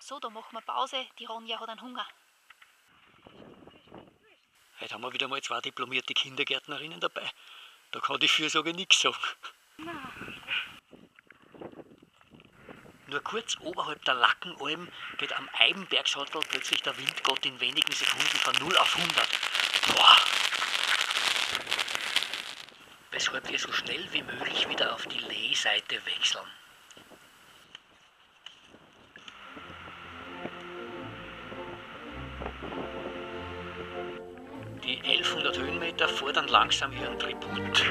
So, da machen wir Pause. Die Ronja hat einen Hunger. Heute haben wir wieder mal 2 diplomierte Kindergärtnerinnen dabei. Da kann die Fürsorge nichts sagen. Nur kurz oberhalb der Lackenalm geht am Eibenbergsattel plötzlich der Windgott in wenigen Sekunden von 0 auf 100. Boah! Weshalb wir so schnell wie möglich wieder auf die Lehseite wechseln. Die 1100 Höhenmeter fordern langsam ihren Tribut.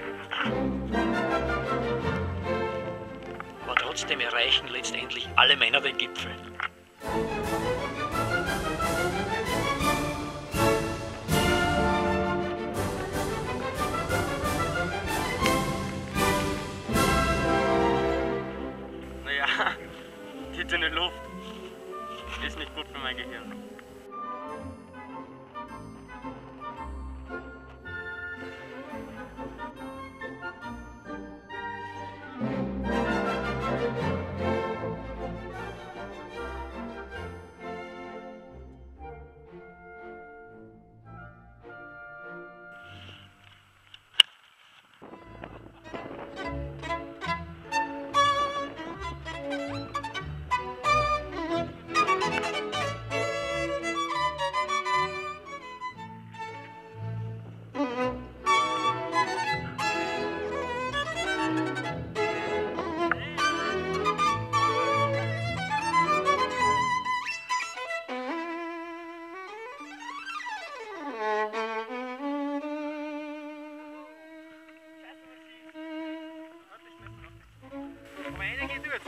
Aber trotzdem erreichen letztendlich alle Männer den Gipfel. Naja, die dünne Luft ist nicht gut für mein Gehirn. Aber einer geht durch.